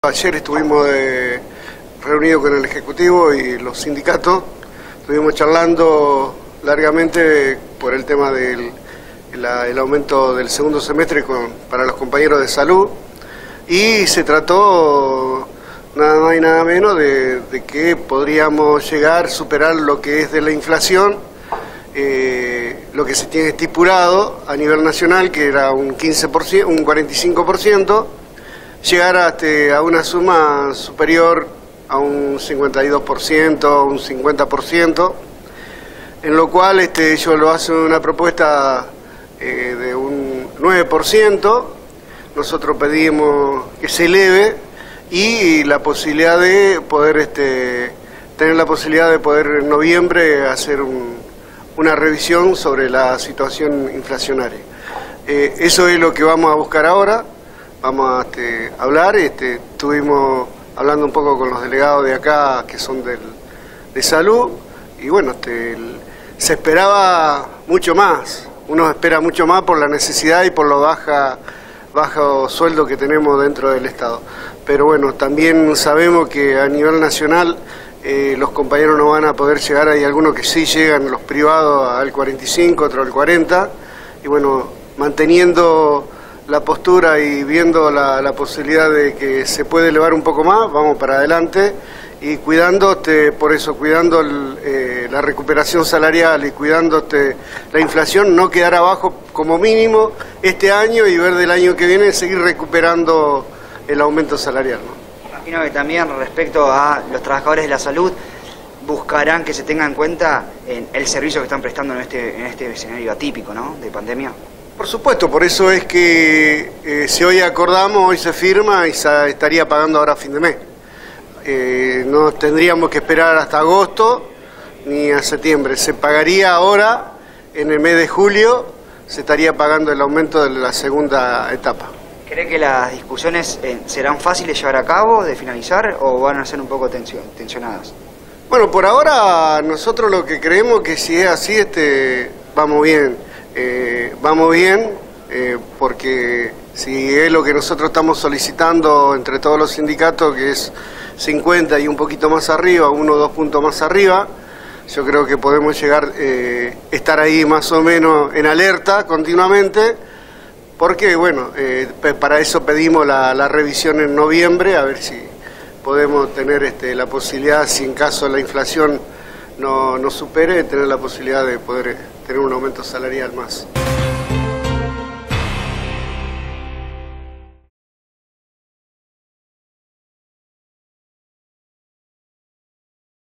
Ayer estuvimos reunidos con el Ejecutivo y los sindicatos, estuvimos charlando largamente por el tema del el aumento del segundo semestre para los compañeros de salud, y se trató nada más y nada menos de que podríamos llegar a superar lo que es de la inflación, lo que se tiene estipulado a nivel nacional, que era un 15%, un 45%, llegar a una suma superior a un 52%, un 50%, en lo cual ellos lo hacen una propuesta de un 9%, nosotros pedimos que se eleve y la posibilidad de poder tener la posibilidad de poder en noviembre hacer una revisión sobre la situación inflacionaria. Eso es lo que vamos a buscar ahora. Vamos a hablar, estuvimos hablando un poco con los delegados de acá que son de salud, y bueno, se esperaba mucho más, uno espera mucho más por la necesidad y por lo bajo sueldo que tenemos dentro del Estado. Pero bueno, también sabemos que a nivel nacional los compañeros no van a poder llegar, hay algunos que sí llegan, los privados al 45, otros al 40, y bueno, manteniendo la postura y viendo la posibilidad de que se puede elevar un poco más, vamos para adelante, y cuidando, por eso, cuidando la recuperación salarial y cuidando la inflación, no quedar abajo como mínimo este año y ver del año que viene seguir recuperando el aumento salarial, ¿no? Imagino que también respecto a los trabajadores de la salud, buscarán que se tenga en cuenta el servicio que están prestando en este escenario atípico, ¿no?, de pandemia. Por supuesto, por eso es que si hoy acordamos, hoy se firma y se estaría pagando ahora a fin de mes. No tendríamos que esperar hasta agosto ni a septiembre. Se pagaría ahora, en el mes de julio, se estaría pagando el aumento de la segunda etapa. ¿Cree que las discusiones serán fáciles de llevar a cabo, de finalizar, o van a ser un poco tensionadas? Bueno, por ahora nosotros lo que creemos que si es así, vamos bien. Porque si es lo que nosotros estamos solicitando entre todos los sindicatos, que es 50 y un poquito más arriba, 1 o 2 puntos más arriba, yo creo que podemos llegar, estar ahí más o menos en alerta continuamente, porque bueno, para eso pedimos la revisión en noviembre, a ver si podemos tener la posibilidad, si en caso la inflación no supere, tener la posibilidad de poder tener un aumento salarial más.